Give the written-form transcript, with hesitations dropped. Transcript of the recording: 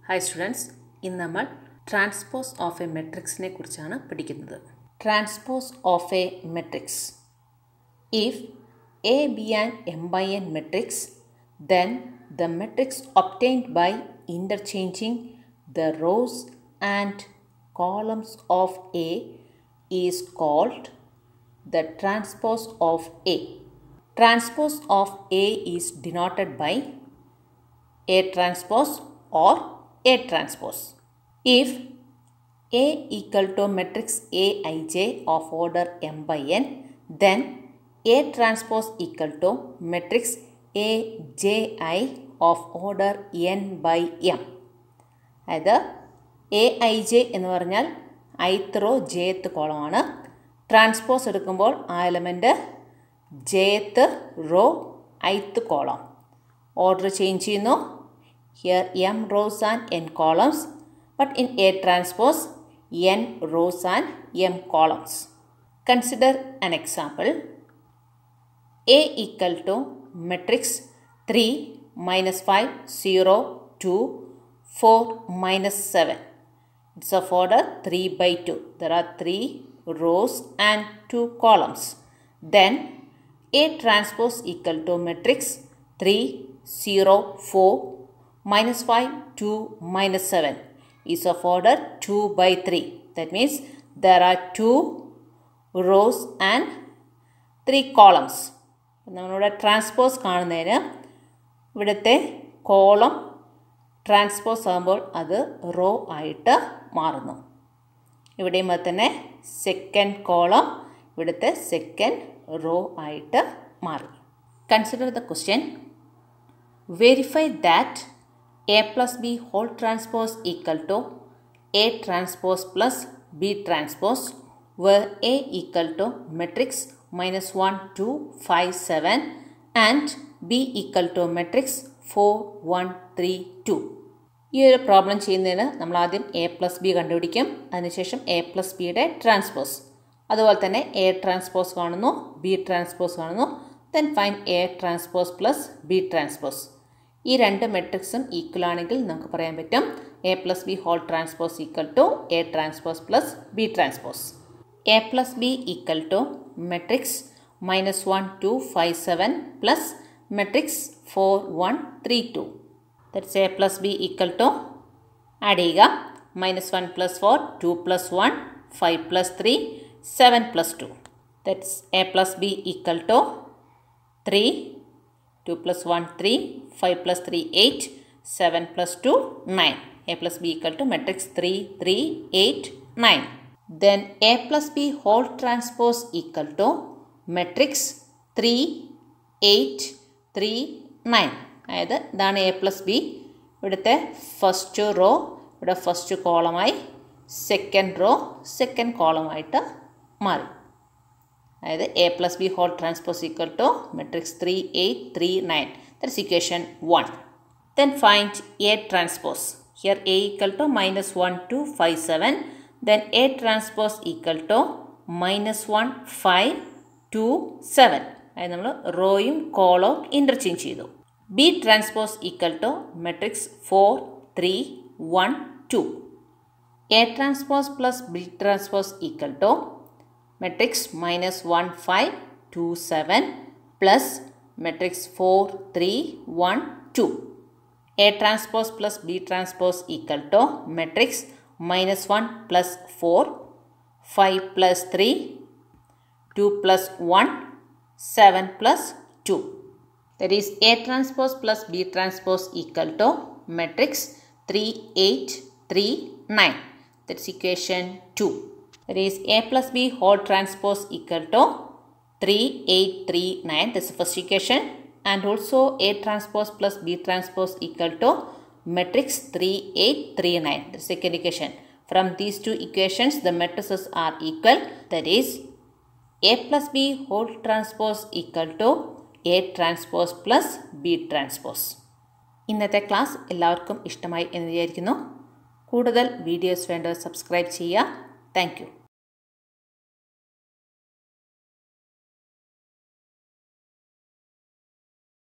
Hi students, in നമ്മൾ transpose of a matrix നെ കുറിച്ചാണ് പഠിക്കുന്നത്. Transpose of a matrix. If A be an m by n matrix, then the matrix obtained by interchanging the rows and columns of A is called the transpose of A. Transpose of A is denoted by A transpose or A transpose. If A equal to matrix Aij of order m by n, then A transpose equal to matrix Aji of order n by m. അതായത് Aij എന്ന് പറഞ്ഞാൽ ith row jth കോളമാണ്. Transpose എടുക്കുമ്പോൾ ആ element jth row ith column. Order change ചെയ്യുന്നു. Here m rows and n columns, but in A transpose n rows and m columns. Consider an example. A equal to matrix 3 minus 5 0 2 4 minus 7. It's of order 3 by 2. There are 3 rows and 2 columns. Then A transpose equal to matrix 3 0 4 minus 5, 2, minus 7 is of order 2 by 3. That means there are 2 rows and 3 columns. നമ്മളിവിടെ transpose കാണുന്നതിന് ഇവിടുത്തെ column transpose ആകുമ്പോൾ അത് raw ആയിട്ട് മാറുന്നു. ഇവിടെയും അത് തന്നെ സെക്കൻഡ് കോളം ഇവിടുത്തെ സെക്കൻഡ് റോ ആയിട്ട് മാറി. Consider the question. Verify that A plus B whole transpose equal to A transpose plus B transpose, where A equal to matrix minus 1, 2, 5, 7 and B equal to matrix 4, 1, 3, 2. ഈ ഒരു problem ചെയ്യുന്നതിന് നമ്മൾ ആദ്യം A plus B കണ്ടുപിടിക്കും. അതിനുശേഷം A plus Bയുടെ transpose. അതുപോലെ തന്നെ A transpose കാണുന്നു, B ട്രാൻസ്പോസ് കാണുന്നു. Then find A transpose plus B transpose. ഈ രണ്ട് മെട്രിക്സും ഈക്വൽ ആണെങ്കിൽ നമുക്ക് പറയാൻ പറ്റും A plus B whole transpose equal to A transpose plus B transpose. A plus B equal to matrix minus 1 2 5 7 plus matrix 4 1 3 2. That's A plus B equal to add ചെയ്യുക. Minus 1 plus 4 2 plus 1 5 plus 3 7 plus 2. That's A plus B equal to 3 2 plus 1 3 5 plus 3 8 7 plus 2 9. A plus B equal to matrix 3 3 8 9. Then A plus B whole transpose equal to matrix 3 8 3 9. അതായത് ഇതാണ് A plus B. ഇവിടുത്തെ first row ഇവിടെ first കോളമായി, second row second കോളമായിട്ട് മാറി. അതായത് A plus B whole transpose equal to matrix 3 8 3 9. That's equation 1. Then find A transpose. Here A equal to minus 1 2 5 7. Then A transpose equal to minus 1 5 2 7. അതായത് നമ്മൾ റോയും കോളവും interchange ചെയ്തു. B transpose equal to matrix 4 3 1 2. A transpose plus B transpose equal to matrix minus 1 5 2 7 plus matrix 4 3 1 2. A transpose plus B transpose equal to matrix minus 1 plus 4 5 plus 3 2 plus 1 7 plus 2. That is A transpose plus B transpose equal to matrix 3 8 3 9. That's equation 2. That is A plus B whole transpose equal to 3 8 3 9. That's the first equation. And also A transpose plus B transpose equal to matrix 3 8 3 9. The second equation. From these two equations the matrices are equal. That is A plus B whole transpose equal to A transpose plus B transpose. ഇന്നത്തെ class എല്ലാവർക്കും ഇഷ്ടമായി എന്ന് വിചാരിക്കുന്നു. കൂടുതൽ videos വേണ്ടവർ subscribe ചെയ്യുക. Thank U.